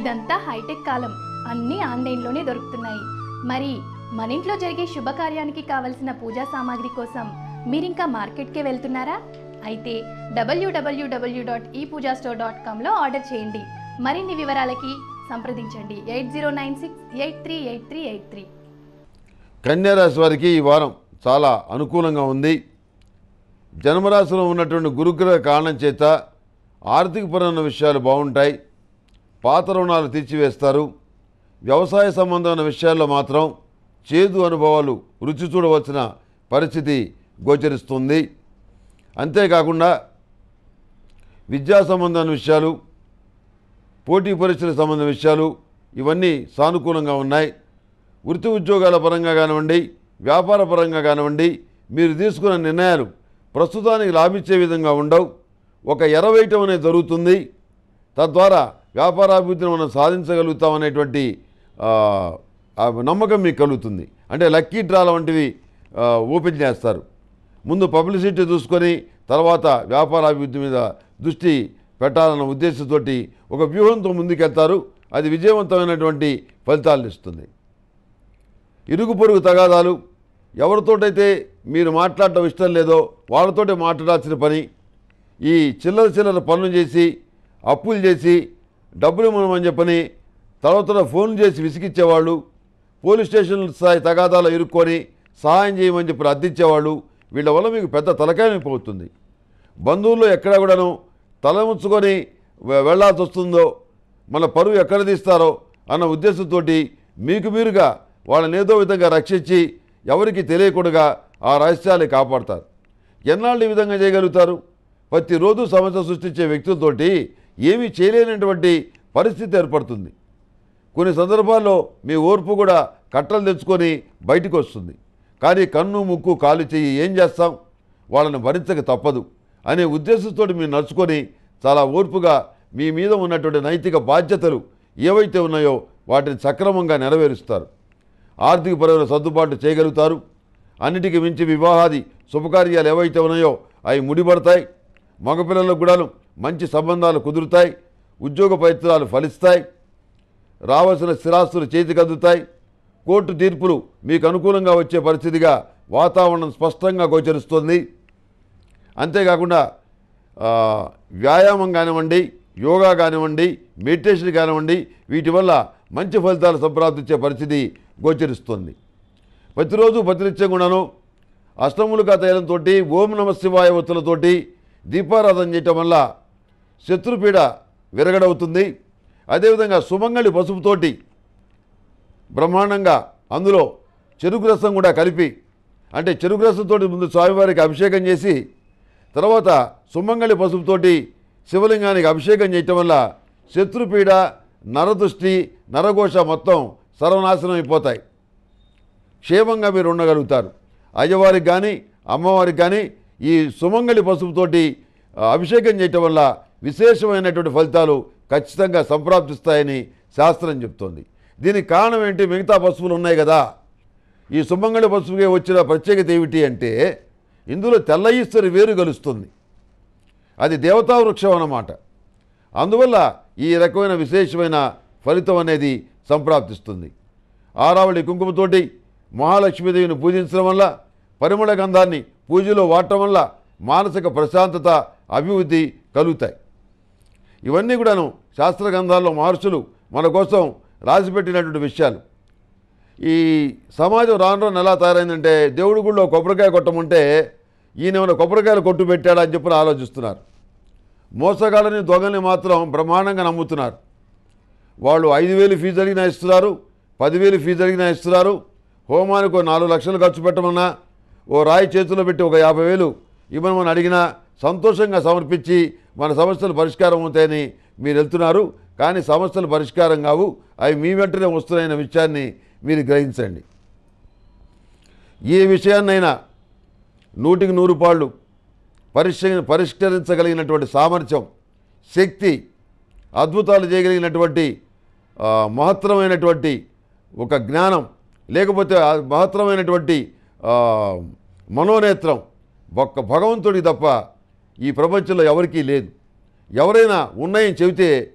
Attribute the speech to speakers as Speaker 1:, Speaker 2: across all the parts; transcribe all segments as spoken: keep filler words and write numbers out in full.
Speaker 1: ఇదంతా హైటెక్ కాలం, అన్నీ ఆన్లైన్లోనే దొరుకుతున్నాయి. మరి మన ఇంట్లో జరిగే శుభకార్యానికి కావలసిన పూజా సామాగ్రి కోసం మీరింకా మార్కెట్కే వెళ్తున్నారా? అయితే డబ్ల్యూడబ్ల్యూడబ్ల్యూ dot e Pooja store dot కామ్లో ఆర్డర్ చేయండి. మరిన్ని వివరాలకి సంప్రదించండి eight zero nine six eight three eight three eight three.
Speaker 2: కన్యారాశి వారికి ఈ వారం చాలా అనుకూలంగా ఉంది. జన్మరాశిలో ఉన్నటువంటి గురుగ్రహ కారణం చేత ఆర్థికపరమైన విషయాలు బాగుంటాయి. పాత రుణాలు తీర్చివేస్తారు. వ్యవసాయ సంబంధమైన విషయాల్లో మాత్రం చేదు అనుభవాలు రుచి చూడవలసిన పరిస్థితి గోచరిస్తుంది. అంతేకాకుండా విద్యా సంబంధమైన విషయాలు, పోటీ పరీక్షలకు సంబంధించిన విషయాలు ఇవన్నీ సానుకూలంగా ఉన్నాయి. వృత్తి ఉద్యోగాల పరంగా కానివ్వండి, వ్యాపార పరంగా కానివ్వండి, మీరు తీసుకున్న నిర్ణయాలు ప్రస్తుతానికి లాభించే విధంగా ఉండవు. ఒక ఎరవేయటం అనేది జరుగుతుంది. తద్వారా వ్యాపారాభివృద్ధిని మనం సాధించగలుగుతాం అనేటువంటి నమ్మకం మీకు కలుగుతుంది. అంటే లక్కీ డ్రాల వంటివి ఓపెన్ చేస్తారు. ముందు పబ్లిసిటీ చూసుకొని తర్వాత వ్యాపారాభివృద్ధి మీద దృష్టి పెట్టాలన్న ఉద్దేశంతో ఒక వ్యూహంతో ముందుకెళ్తారు. అది విజయవంతమైనటువంటి ఫలితాలను ఇస్తుంది. ఇరుగు పొరుగు తగాదాలు, ఎవరితోటైతే మీరు మాట్లాడటం ఇష్టం లేదో వాళ్ళతోటే మాట్లాడాల్సిన పని, ఈ చిల్లర చిల్లర పనులు చేసి అప్పులు చేసి డబ్బులు ఇవ్వమని చెప్పని తర్వాత ఫోన్లు చేసి విసిగిచ్చేవాళ్ళు, పోలీస్ స్టేషన్ స్థాయి తగాదాలు ఇరుక్కొని సహాయం చేయమని చెప్పి అర్థించేవాళ్ళు, వీళ్ళ వల్ల మీకు పెద్ద తలకాయమైపోతుంది. బంధువుల్లో ఎక్కడ కూడాను తల ఉంచుకొని వెళ్లాల్సి వస్తుందో, మన పరువు ఎక్కడ తీస్తారో అన్న ఉద్దేశంతో మీకు మీరుగా వాళ్ళని ఏదో విధంగా రక్షించి ఎవరికి తెలియకుండా ఆ రహస్యాన్ని కాపాడతారు. ఎన్నాళ్ళు ఈ విధంగా చేయగలుగుతారు? ప్రతిరోజు సమస్య సృష్టించే వ్యక్తులతోటి ఏమీ చేయలేనటువంటి పరిస్థితి ఏర్పడుతుంది. కొన్ని సందర్భాల్లో మీ ఓర్పు కూడా కట్టలు తెచ్చుకొని బయటకు వస్తుంది. కానీ కన్ను ముక్కు కాలు చెయ్యి ఏం చేస్తాం, వాళ్ళని భరించక తప్పదు అనే ఉద్దేశంతో మీరు నడుచుకొని చాలా ఓర్పుగా మీ మీద ఉన్నటువంటి నైతిక బాధ్యతలు ఏవైతే ఉన్నాయో వాటిని సక్రమంగా నెరవేరుస్తారు. ఆర్థికపరమైన సర్దుబాటు చేయగలుగుతారు. అన్నిటికీ మించి వివాహాది శుభకార్యాలు ఏవైతే ఉన్నాయో అవి ముడిపడతాయి. మగపిల్లలకు కూడా మంచి సంబంధాలు కుదురుతాయి. ఉద్యోగ ప్రయత్నాలు ఫలిస్తాయి. రావాల్సిన స్థిరాస్తులు చేతికి అందుతాయి. కోర్టు తీర్పులు మీకు అనుకూలంగా వచ్చే పరిస్థితిగా వాతావరణం స్పష్టంగా గోచరిస్తుంది. అంతేకాకుండా వ్యాయామం కానివ్వండి, యోగా కానివ్వండి, మెడిటేషన్ కానివ్వండి, వీటి వల్ల మంచి ఫలితాలు సంప్రాప్తించే పరిస్థితి గోచరిస్తుంది. ప్రతిరోజు ప్రతినిత్యం కూడాను అష్టములుగా తైలంతో ఓం నమ శివాయ ఒత్తులతోటి దీపారాధన చేయటం వల్ల శత్రుపీడ విరగడవుతుంది. అదేవిధంగా సుమంగళి పసుపుతోటి బ్రహ్మాండంగా అందులో చెరుకు రసం కూడా కలిపి, అంటే చెరుకు రసంతో ముందు స్వామివారికి అభిషేకం చేసి తర్వాత సుమంగళి పసుపుతోటి శివలింగానికి అభిషేకం చేయటం వల్ల శత్రుపీడ, నరదృష్టి, నరఘోష మొత్తం సర్వనాశనం అయిపోతాయి. క్షేమంగా మీరు ఉండగలుగుతారు. అయ్యవారికి కానీ అమ్మవారికి కానీ ఈ సుమంగళి పసుపుతోటి అభిషేకం చేయటం వల్ల విశేషమైనటువంటి ఫలితాలు ఖచ్చితంగా సంప్రాప్తిస్తాయని శాస్త్రం చెప్తోంది. దీనికి కారణం ఏంటి? మిగతా పసుపులు ఉన్నాయి కదా, ఈ సుమంగళి పసుపుకే వచ్చిన ప్రత్యేకత ఏమిటి అంటే ఇందులో తెల్ల ఈశ్వరి వేరు కలుస్తుంది. అది దేవతా వృక్షం అన్నమాట. అందువల్ల ఈ రకమైన విశేషమైన ఫలితం అనేది సంప్రాప్తిస్తుంది. ఆరావళి కుంకుమతోటి మహాలక్ష్మీదేవిని పూజించడం వల్ల, పరిమళ గంధాన్ని పూజలో వాడటం వల్ల మానసిక ప్రశాంతత, అభివృద్ధి కలుగుతాయి. ఇవన్నీ కూడాను శాస్త్ర గ్రంథాల్లో మహర్షులు మన కోసం రాసిపెట్టినటువంటి విషయాలు. ఈ సమాజం రాను రాను ఎలా తయారైందంటే దేవుడి గుళ్ళో కొబ్బరికాయ కొట్టమంటే ఈయన ఏమైనా కొబ్బరికాయలు కొట్టు పెట్టాడా అని చెప్పి ఆలోచిస్తున్నారు. మోసగాళ్ళని దొంగల్ని మాత్రం బ్రహ్మాండంగా నమ్ముతున్నారు. వాళ్ళు ఐదు వేలు ఫీజు అడిగినా ఇస్తున్నారు, పదివేలు ఫీజు అడిగినా ఇస్తున్నారు. హోమానికి ఒక నాలుగు లక్షలు ఖర్చు పెట్టమన్నా, ఓ రాయి చేతిలో పెట్టి ఒక యాభై వేలు ఇవ్వమని అడిగినా సంతోషంగా సమర్పించి మన సమస్యలు పరిష్కారం అవుతాయని మీరు వెళ్తున్నారు. కానీ సమస్యలు పరిష్కారం కావు, అవి మీ వెంటనే వస్తున్నాయన్న విషయాన్ని మీరు గ్రహించండి. ఏ విషయాన్నైనా నూటికి నూరు పాళ్ళు పరిష్ పరిష్కరించగలిగినటువంటి సామర్థ్యం, శక్తి, అద్భుతాలు చేయగలిగినటువంటి మహత్తరమైనటువంటి ఒక జ్ఞానం, లేకపోతే మహత్తరమైనటువంటి మనోనేత్రం ఒక్క భగవంతుడికి తప్ప ఈ ప్రపంచంలో ఎవరికీ లేదు. ఎవరైనా ఉన్నాయని చెబితే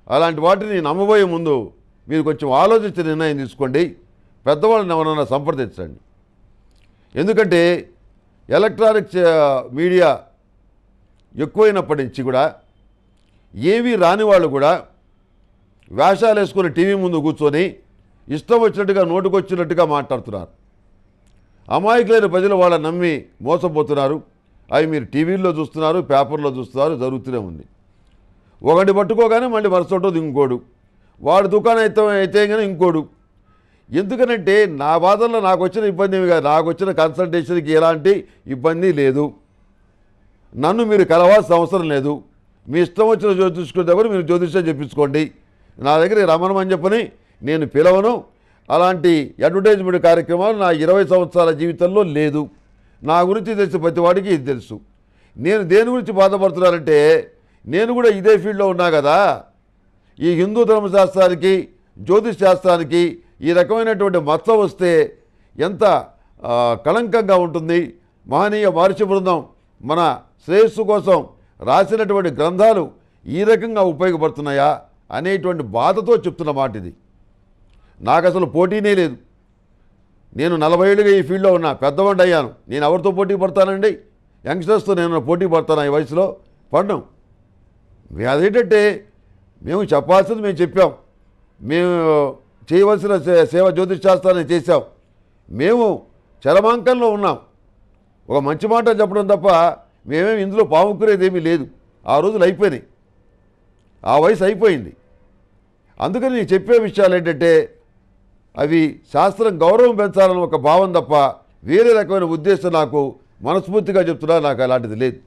Speaker 2: అలాంటి వాటిని నమ్మబోయే ముందు మీరు కొంచెం ఆలోచించి నిర్ణయం తీసుకోండి. పెద్దవాళ్ళని ఎవరైనా సంప్రదించండి. ఎందుకంటే ఎలక్ట్రానిక్ మీడియా ఎక్కువైనప్పటి నుంచి కూడా ఏమీ రాని వాళ్ళు కూడా వేషాలు వేసుకొని టీవీ ముందు కూర్చొని ఇష్టం వచ్చినట్టుగా నోటుకొచ్చినట్టుగా మాట్లాడుతున్నారు. అమాయకులైన ప్రజలు వాళ్ళని నమ్మి మోసపోతున్నారు. అవి మీరు టీవీల్లో చూస్తున్నారు, పేపర్లో చూస్తున్నారు, జరుగుతూనే ఉంది. ఒకటి పట్టుకోగానే మళ్ళీ మరుసటి ఇంకోడు, వాడు దుకాణం అయితే అయితే కానీ ఇంకోడు. ఎందుకనంటే నా బాధల్లో నాకు వచ్చిన ఇబ్బంది ఏమి కాదు, నాకు వచ్చిన కన్సల్టేషన్కి ఎలాంటి ఇబ్బంది లేదు. నన్ను మీరు కలవాల్సిన అవసరం లేదు. మీ ఇష్టం వచ్చిన జ్యోతిష్కుడి దగ్గర మీరు జ్యోతిష్యం చెప్పించుకోండి. నా దగ్గర రమణమని చెప్పని నేను పిలవను. అలాంటి అడ్వర్టైజ్మెంట్ కార్యక్రమాలు నా ఇరవై సంవత్సరాల జీవితంలో లేదు. నా గురించి తెలిసి ప్రతి వాడికి ఇది తెలుసు. నేను దేని గురించి బాధపడుతున్నానంటే నేను కూడా ఇదే ఫీల్డ్లో ఉన్నా కదా. ఈ హిందూ ధర్మశాస్త్రానికి జ్యోతిష్ శాస్త్రానికి ఈ రకమైనటువంటి మచ్చ వస్తే ఎంత కళంకంగా ఉంటుంది. మహనీయ మహర్షి బృందం మన శ్రేయస్సు కోసం రాసినటువంటి గ్రంథాలు ఈ రకంగా ఉపయోగపడుతున్నాయా అనేటువంటి బాధతో చెప్తున్న మాట ఇది. నాకు అసలు పోటీనే లేదు. నేను నలభై ఏళ్ళుగా ఈ ఫీల్డ్లో ఉన్నా, పెద్దవాడిని అయ్యాను. నేను ఎవరితో పోటీ పడతానండి? యంగ్స్టర్స్తో నేను పోటీ పడతాను ఈ వయసులో? పడ్డం. అదేంటంటే మేము చెప్పాల్సింది మేము చెప్పాం. మేము చేయవలసిన సేవ జ్యోతిష్ శాస్త్రాన్ని చేశాం. మేము చరమాంకంలో ఉన్నాం. ఒక మంచి మాట చెప్పడం తప్ప మేమేమి ఇందులో పాముకునేది ఏమీ లేదు. ఆ రోజులు అయిపోయినాయి, ఆ వయసు అయిపోయింది. అందుకని నేను చెప్పే విషయాలు ఏంటంటే అవి శాస్త్రం గౌరవం పెంచాలని ఒక భావం తప్ప వేరే రకమైన ఉద్దేశం నాకు మనస్ఫూర్తిగా చెప్తున్నా, నాకు అలాంటిది లేదు.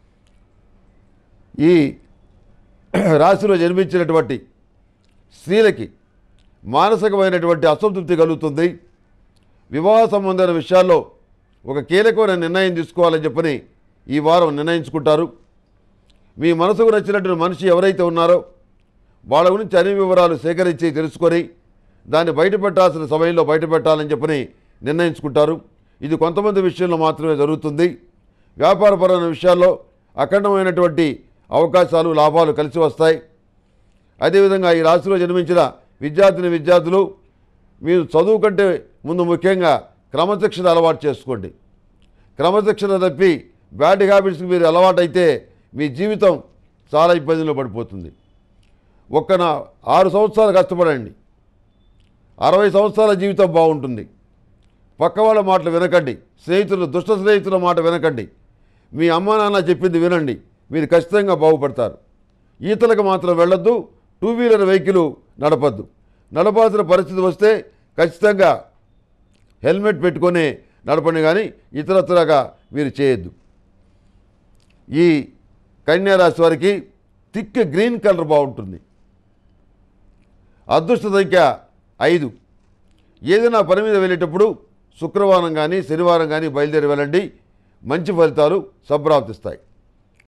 Speaker 2: ఈ రాశిలో జన్మించినటువంటి స్త్రీలకి మానసికమైనటువంటి అసంతృప్తి కలుగుతుంది. వివాహ సంబంధమైన విషయాల్లో ఒక కీలకమైన నిర్ణయం తీసుకోవాలని చెప్పని ఈ వారం నిర్ణయించుకుంటారు. మీ మనసుకు నచ్చినటువంటి మనిషి ఎవరైతే ఉన్నారో వాళ్ళ గురించి అన్ని వివరాలు సేకరించి తెలుసుకొని దాన్ని బయటపెట్టాల్సిన సమయంలో బయటపెట్టాలని చెప్పని నిర్ణయించుకుంటారు. ఇది కొంతమంది విషయంలో మాత్రమే జరుగుతుంది. వ్యాపారపరమైన విషయాల్లో అఖండమైనటువంటి అవకాశాలు, లాభాలు కలిసి వస్తాయి. అదేవిధంగా ఈ రాశిలో జన్మించిన విద్యార్థిని విద్యార్థులు మీరు చదువు కంటే ముందు ముఖ్యంగా క్రమశిక్షణ అలవాటు చేసుకోండి. క్రమశిక్షణ తప్పి బ్యాడ్ హ్యాబిట్స్కి మీరు అలవాటైతే మీ జీవితం చాలా ఇబ్బందుల్లో పడిపోతుంది. ఒక్క నా ఆరు సంవత్సరాలు కష్టపడండి, అరవై సంవత్సరాల జీవితం బాగుంటుంది. పక్క వాళ్ళ మాటలు వినకండి, స్నేహితులు దుష్ట స్నేహితుల మాట వినకండి. మీ అమ్మా నాన్న చెప్పింది వినండి, మీరు ఖచ్చితంగా బాగుపడతారు. ఈతలకు మాత్రం వెళ్ళొద్దు, టూ వీలర్ వెహికల్ నడపద్దు. నడపాల్సిన పరిస్థితి వస్తే ఖచ్చితంగా హెల్మెట్ పెట్టుకొని నడపండి, కానీ ఇతరత్రగా మీరు చేయొద్దు. ఈ కన్యా రాశి వారికి థిక్ గ్రీన్ కలర్ బాగుంటుంది. అదృష్ట సంఖ్య ఐదు. ఏదైనా పని మీద వెళ్ళేటప్పుడు శుక్రవారం కానీ శనివారం కానీ బయలుదేరి వెళ్ళండి. మంచి ఫలితాలు సంప్రాప్తిస్తాయి.